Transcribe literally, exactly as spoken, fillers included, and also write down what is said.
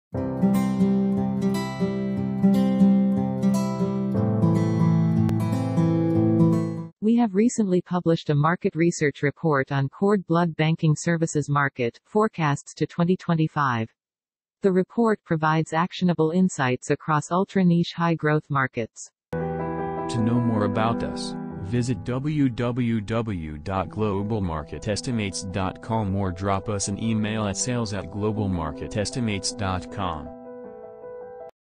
We have recently published a market research report on cord blood banking services market forecasts to twenty twenty-five. The report provides actionable insights across ultra-niche high-growth markets. To know more about us, visit w w w dot global market estimates dot com or drop us an email at sales at global market estimates dot com.